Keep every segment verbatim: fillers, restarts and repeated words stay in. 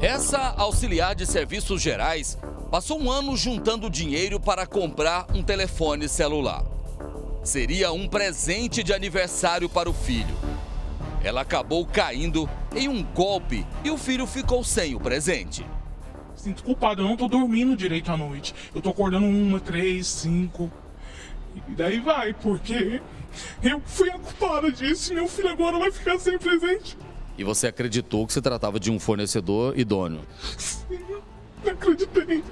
Essa auxiliar de serviços gerais passou um ano juntando dinheiro para comprar um telefone celular. Seria um presente de aniversário para o filho. Ela acabou caindo em um golpe e o filho ficou sem o presente. Sinto culpado, eu não tô dormindo direito à noite. Eu tô acordando uma, três, cinco. E daí vai, porque eu fui a culpada disso e meu filho agora vai ficar sem presente. E você acreditou que se tratava de um fornecedor idôneo? Sim, acreditei.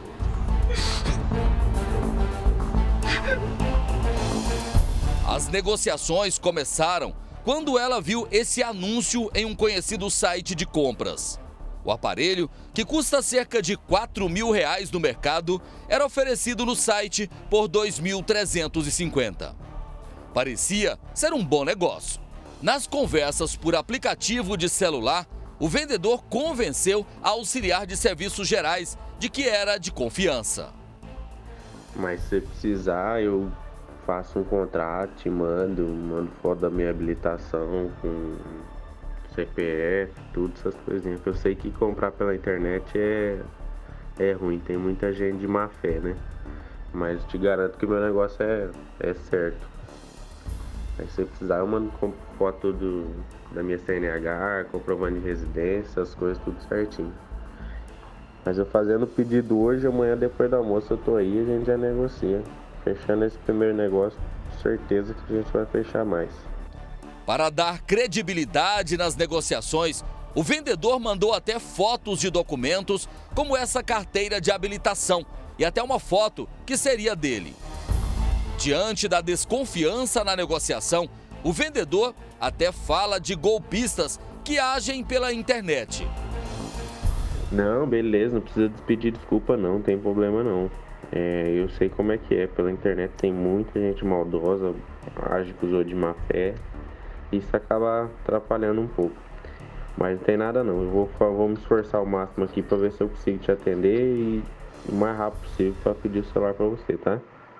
As negociações começaram quando ela viu esse anúncio em um conhecido site de compras. O aparelho, que custa cerca de quatro mil reais no mercado, era oferecido no site por dois mil trezentos e cinquenta. Parecia ser um bom negócio. Nas conversas por aplicativo de celular, o vendedor convenceu a auxiliar de serviços gerais de que era de confiança. Mas se precisar, eu faço um contrato, te mando, mando foto da minha habilitação com C P F, tudo essas coisinhas. Eu sei que comprar pela internet é, é ruim, tem muita gente de má fé, né? Mas te garanto que o meu negócio é, é certo. Aí se precisar, eu mando foto do, da minha C N H, comprovando de residência, as coisas tudo certinho. Mas eu fazendo o pedido hoje, amanhã depois do almoço eu tô aí e a gente já negocia. Fechando esse primeiro negócio, certeza que a gente vai fechar mais. Para dar credibilidade nas negociações, o vendedor mandou até fotos de documentos, como essa carteira de habilitação, e até uma foto que seria dele. Diante da desconfiança na negociação, o vendedor até fala de golpistas que agem pela internet. Não, beleza, não precisa pedir desculpa não, não tem problema não. É, eu sei como é que é, pela internet tem muita gente maldosa, age com os de má fé. Isso acaba atrapalhando um pouco. Mas não tem nada não, eu vou, vou me esforçar ao máximo aqui para ver se eu consigo te atender e o mais rápido possível para pedir o celular para você, tá?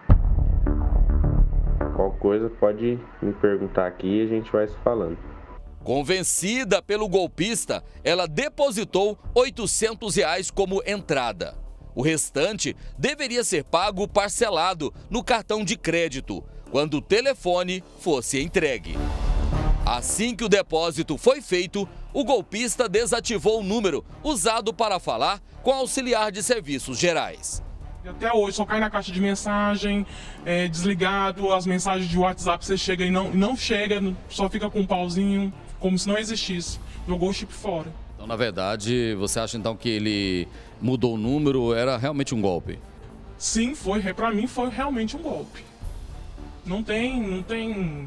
Qualquer coisa pode me perguntar aqui e a gente vai se falando. Convencida pelo golpista, ela depositou oitocentos reais como entrada. O restante deveria ser pago parcelado no cartão de crédito, quando o telefone fosse entregue. Assim que o depósito foi feito, o golpista desativou o número usado para falar com a auxiliar de serviços gerais. E até hoje só cai na caixa de mensagem, é, desligado, as mensagens de WhatsApp você chega e não, não chega, só fica com um pauzinho, como se não existisse. Jogou o chip fora. Então, na verdade, você acha então que ele mudou o número, era realmente um golpe? Sim, foi, pra mim foi realmente um golpe. Não tem, não tem...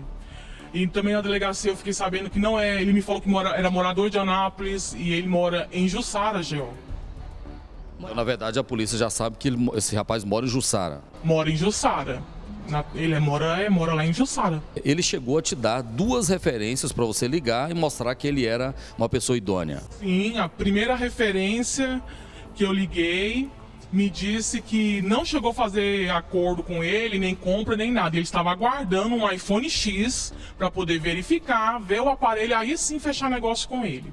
E também na delegacia eu fiquei sabendo que não é, ele me falou que mora, era morador de Anápolis e ele mora em Jussara, Geo. Então, na verdade, a polícia já sabe que ele, esse rapaz mora em Jussara. Mora em Jussara. Na, ele é, mora, é, mora lá em Jussara. Ele chegou a te dar duas referências para você ligar e mostrar que ele era uma pessoa idônea. Sim, a primeira referência que eu liguei me disse que não chegou a fazer acordo com ele, nem compra, nem nada. Ele estava aguardando um iPhone X para poder verificar, ver o aparelho, aí sim fechar negócio com ele.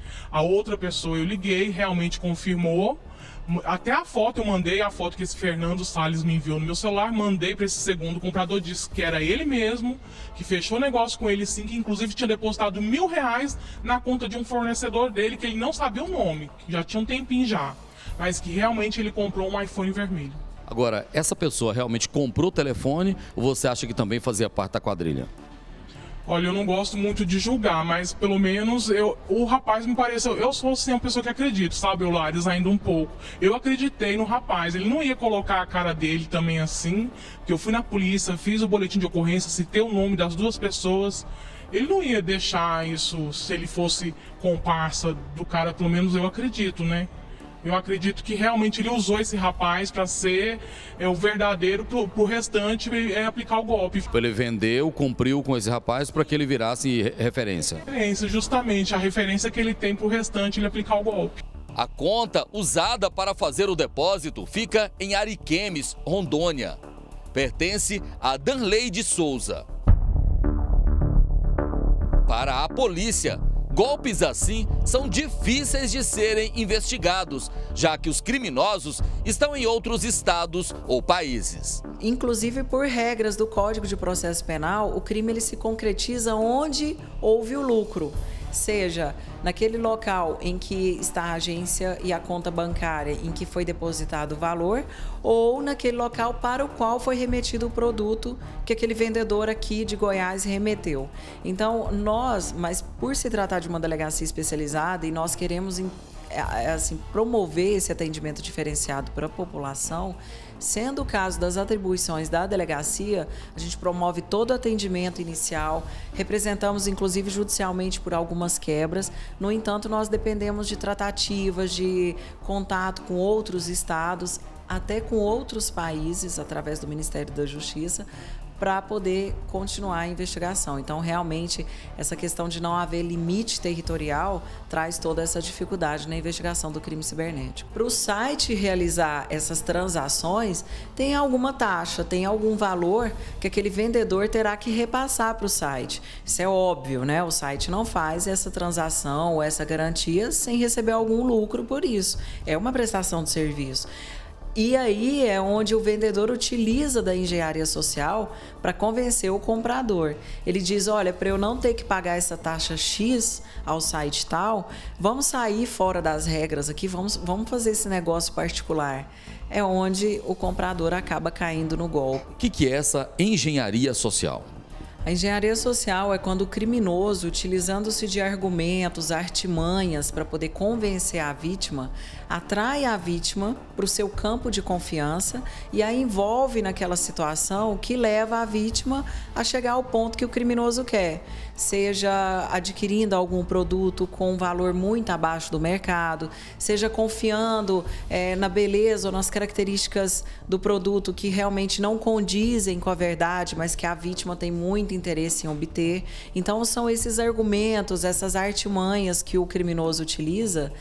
A outra pessoa eu liguei, realmente confirmou. Até a foto eu mandei, a foto que esse Fernando Salles me enviou no meu celular, mandei para esse segundo comprador, disse que era ele mesmo, que fechou negócio com ele sim, que inclusive tinha depositado mil reais na conta de um fornecedor dele, que ele não sabia o nome, que já tinha um tempinho já, mas que realmente ele comprou um iPhone vermelho. Agora, essa pessoa realmente comprou o telefone ou você acha que também fazia parte da quadrilha? Olha, eu não gosto muito de julgar, mas pelo menos eu, o rapaz me pareceu... Eu sou assim, uma pessoa que acredito, sabe, Eulares, ainda um pouco. Eu acreditei no rapaz, ele não ia colocar a cara dele também assim, porque eu fui na polícia, fiz o boletim de ocorrência, citei o nome das duas pessoas. Ele não ia deixar isso, se ele fosse comparsa do cara, pelo menos eu acredito, né? Eu acredito que realmente ele usou esse rapaz para ser é, o verdadeiro, pro, pro restante é, aplicar o golpe. Ele vendeu, cumpriu com esse rapaz para que ele virasse referência. Referência, justamente, a referência que ele tem pro restante ele aplicar o golpe. A conta usada para fazer o depósito fica em Ariquemes, Rondônia. Pertence a Danley de Souza. Para a polícia, Golpes assim são difíceis de serem investigados, já que os criminosos estão em outros estados ou países. Inclusive, por regras do Código de Processo Penal, o crime ele se concretiza onde houve o lucro, seja naquele local em que está a agência e a conta bancária em que foi depositado o valor, ou naquele local para o qual foi remetido o produto que aquele vendedor aqui de Goiás remeteu. Então, nós, mas por se tratar de uma delegacia especializada e nós queremos assim, promover esse atendimento diferenciado para a população, sendo o caso das atribuições da delegacia, a gente promove todo o atendimento inicial, representamos inclusive judicialmente por algumas quebras. No entanto, nós dependemos de tratativas, de contato com outros estados, até com outros países, através do Ministério da Justiça, para poder continuar a investigação. Então, realmente, essa questão de não haver limite territorial traz toda essa dificuldade na investigação do crime cibernético. Para o site realizar essas transações, tem alguma taxa, tem algum valor que aquele vendedor terá que repassar para o site. Isso é óbvio, né? O site não faz essa transação ou essa garantia sem receber algum lucro por isso. É uma prestação de serviço. E aí é onde o vendedor utiliza da engenharia social para convencer o comprador. Ele diz, olha, para eu não ter que pagar essa taxa X ao site tal, vamos sair fora das regras aqui, vamos, vamos fazer esse negócio particular. É onde o comprador acaba caindo no golpe. O que, que é essa engenharia social? A engenharia social é quando o criminoso, utilizando-se de argumentos, artimanhas para poder convencer a vítima, atrai a vítima para o seu campo de confiança e a envolve naquela situação que leva a vítima a chegar ao ponto que o criminoso quer, seja adquirindo algum produto com um valor muito abaixo do mercado, seja confiando é, na beleza ou nas características do produto que realmente não condizem com a verdade, mas que a vítima tem muito interesse em obter. Então, são esses argumentos, essas artimanhas que o criminoso utiliza,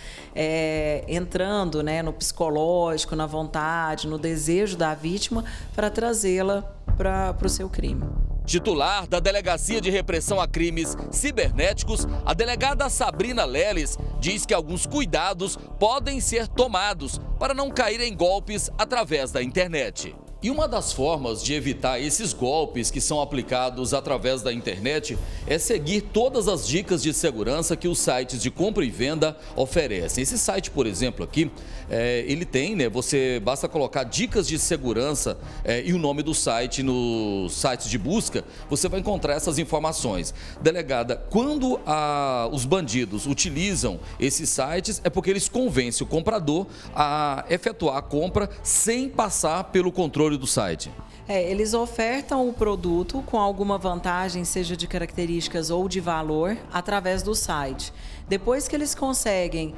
é, entrando, né, no psicológico, na vontade, no desejo da vítima, para trazê-la para o seu crime. Titular da Delegacia de Repressão a Crimes Cibernéticos, a delegada Sabrina Leles diz que alguns cuidados podem ser tomados para não cair em golpes através da internet. E uma das formas de evitar esses golpes que são aplicados através da internet é seguir todas as dicas de segurança que os sites de compra e venda oferecem. Esse site, por exemplo, aqui, é, ele tem, né? Você basta colocar dicas de segurança é, e o nome do site no site de busca, você vai encontrar essas informações. Delegada, quando a, os bandidos utilizam esses sites, é porque eles convencem o comprador a efetuar a compra sem passar pelo controle do site. É, eles ofertam o produto com alguma vantagem, seja de características ou de valor, através do site. Depois que eles conseguem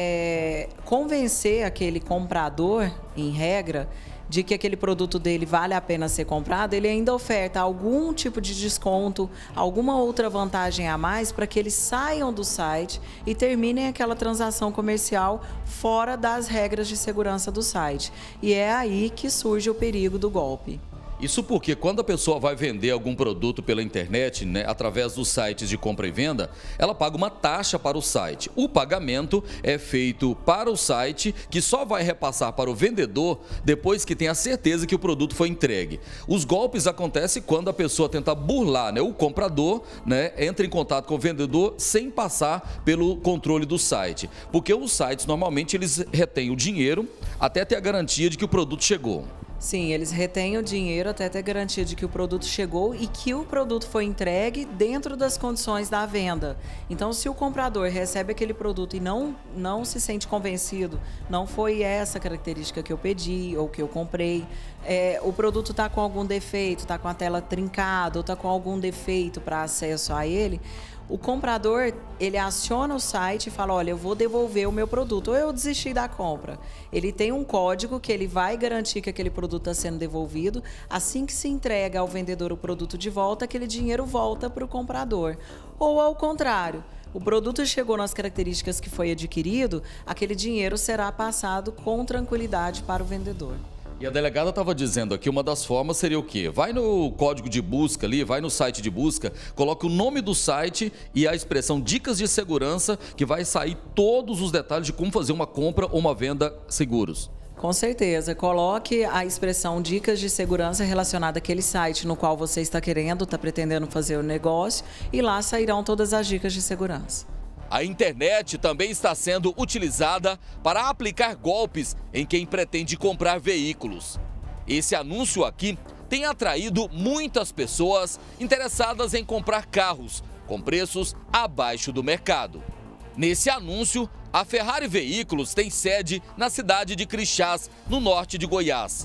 é, convencer aquele comprador, em regra, de que aquele produto dele vale a pena ser comprado, ele ainda oferta algum tipo de desconto, alguma outra vantagem a mais para que eles saiam do site e terminem aquela transação comercial fora das regras de segurança do site. E é aí que surge o perigo do golpe. Isso porque quando a pessoa vai vender algum produto pela internet, né, através dos sites de compra e venda, ela paga uma taxa para o site. O pagamento é feito para o site, que só vai repassar para o vendedor depois que tem a certeza que o produto foi entregue. Os golpes acontecem quando a pessoa tenta burlar, né, o comprador, né, entra em contato com o vendedor sem passar pelo controle do site. Porque os sites, normalmente, eles retêm o dinheiro até ter a garantia de que o produto chegou. Sim, eles retêm o dinheiro até ter garantia de que o produto chegou e que o produto foi entregue dentro das condições da venda. Então, se o comprador recebe aquele produto e não, não se sente convencido, não foi essa característica que eu pedi ou que eu comprei, é, o produto está com algum defeito, está com a tela trincada ou está com algum defeito para acesso a ele, o comprador, ele aciona o site e fala, olha, eu vou devolver o meu produto, ou eu desisti da compra. Ele tem um código que ele vai garantir que aquele produto está sendo devolvido. Assim que se entrega ao vendedor o produto de volta, aquele dinheiro volta para o comprador. Ou ao contrário, o produto chegou nas características que foi adquirido, aquele dinheiro será passado com tranquilidade para o vendedor. E a delegada estava dizendo aqui, uma das formas seria o quê? Vai no código de busca ali, vai no site de busca, coloca o nome do site e a expressão dicas de segurança, que vai sair todos os detalhes de como fazer uma compra ou uma venda seguros. Com certeza. Coloque a expressão dicas de segurança relacionada àquele site no qual você está querendo, está pretendendo fazer o negócio, e lá sairão todas as dicas de segurança. A internet também está sendo utilizada para aplicar golpes em quem pretende comprar veículos. Esse anúncio aqui tem atraído muitas pessoas interessadas em comprar carros com preços abaixo do mercado. Nesse anúncio, a Ferrari Veículos tem sede na cidade de Crixás, no norte de Goiás.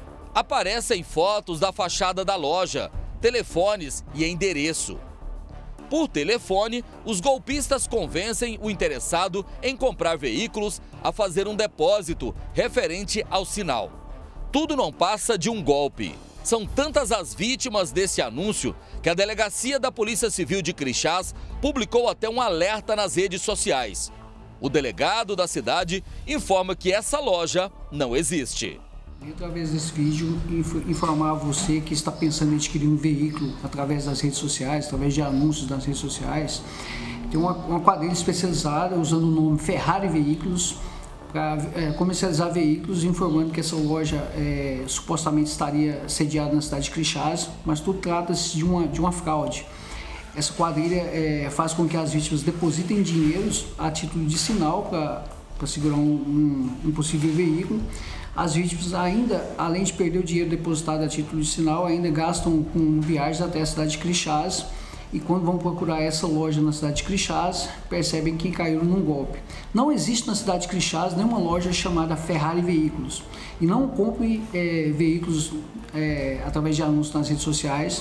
Aparecem fotos da fachada da loja, telefones e endereço. Por telefone, os golpistas convencem o interessado em comprar veículos a fazer um depósito referente ao sinal. Tudo não passa de um golpe. São tantas as vítimas desse anúncio que a Delegacia da Polícia Civil de Crixás publicou até um alerta nas redes sociais. O delegado da cidade informa que essa loja não existe. Através desse vídeo, informar você que está pensando em adquirir um veículo através das redes sociais, através de anúncios nas redes sociais. Tem uma, uma quadrilha especializada usando o nome Ferrari Veículos para é, comercializar veículos, informando que essa loja é, supostamente estaria sediada na cidade de Crixás, mas tudo trata-se de uma, de uma fraude. Essa quadrilha é, faz com que as vítimas depositem dinheiros a título de sinal para segurar um, um, um possível veículo. As vítimas ainda, além de perder o dinheiro depositado a título de sinal, ainda gastam com viagens até a cidade de Crixás, e quando vão procurar essa loja na cidade de Crixás, percebem que caíram num golpe. Não existe na cidade de Crixás nenhuma loja chamada Ferrari Veículos, e não compre é, veículos é, através de anúncios nas redes sociais,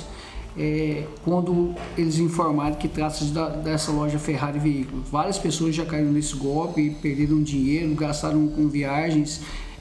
é, quando eles informarem que trata-se dessa loja Ferrari Veículos. Várias pessoas já caíram nesse golpe, perderam dinheiro, gastaram com viagens,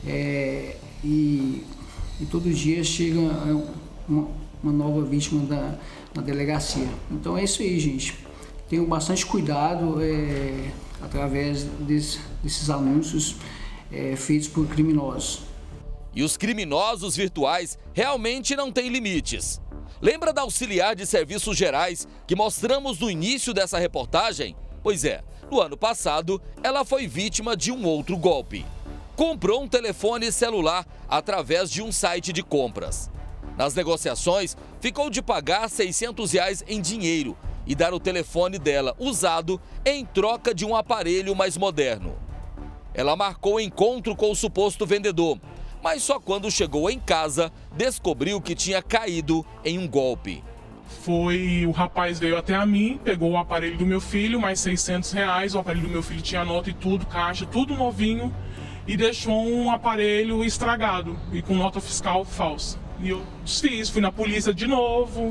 É, e, e todo dia chega uma, uma nova vítima da, na delegacia. Então é isso aí, gente. Tenham bastante cuidado é, através desse, desses anúncios é, feitos por criminosos. E os criminosos virtuais realmente não têm limites. Lembra da auxiliar de serviços gerais que mostramos no início dessa reportagem? Pois é, no ano passado ela foi vítima de um outro golpe. Comprou um telefone celular através de um site de compras. Nas negociações, ficou de pagar seiscentos reais em dinheiro e dar o telefone dela usado em troca de um aparelho mais moderno. Ela marcou encontro com o suposto vendedor, mas só quando chegou em casa descobriu que tinha caído em um golpe. Foi, o rapaz veio até a mim, pegou o aparelho do meu filho, mais seiscentos reais, o aparelho do meu filho tinha nota e tudo, caixa, tudo novinho, e deixou um aparelho estragado e com nota fiscal falsa. E eu desfiz, fui na polícia de novo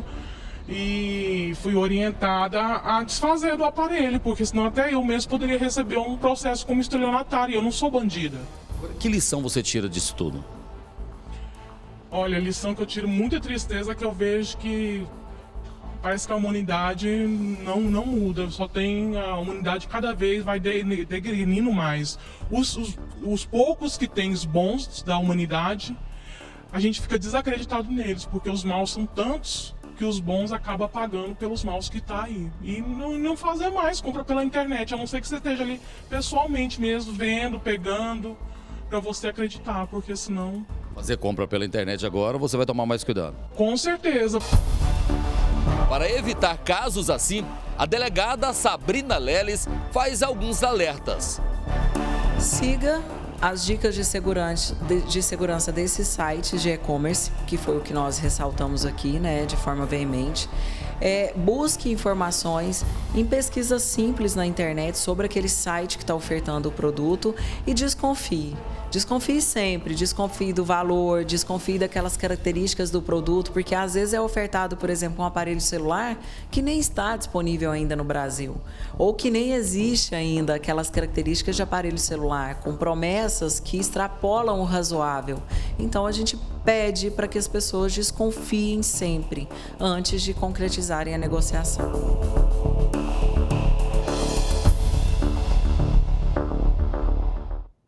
e fui orientada a desfazer do aparelho, porque senão até eu mesmo poderia receber um processo como estelionatário, e eu não sou bandida. Que lição você tira disso tudo? Olha, a lição que eu tiro, muita tristeza, é que eu vejo que parece que a humanidade não, não muda, só tem a humanidade cada vez vai degrinindo mais. Os, os, os poucos que tem os bons da humanidade, a gente fica desacreditado neles, porque os maus são tantos que os bons acabam pagando pelos maus que tá aí. E não, não fazer mais, compra pela internet, a não ser que você esteja ali pessoalmente mesmo, vendo, pegando, para você acreditar, porque senão... Fazer compra pela internet agora, você vai tomar mais cuidado. Com certeza. Para evitar casos assim, a delegada Sabrina Leles faz alguns alertas. Siga as dicas de segurança, de, de segurança desses sites de e-commerce, que foi o que nós ressaltamos aqui, né, de forma veemente. É, busque informações em pesquisas simples na internet sobre aquele site que está ofertando o produto e desconfie. Desconfie sempre, desconfie do valor, desconfie daquelas características do produto, porque às vezes é ofertado, por exemplo, um aparelho celular que nem está disponível ainda no Brasil, ou que nem existe ainda aquelas características de aparelho celular, com promessas que extrapolam o razoável. Então a gente pede para que as pessoas desconfiem sempre antes de concretizarem a negociação.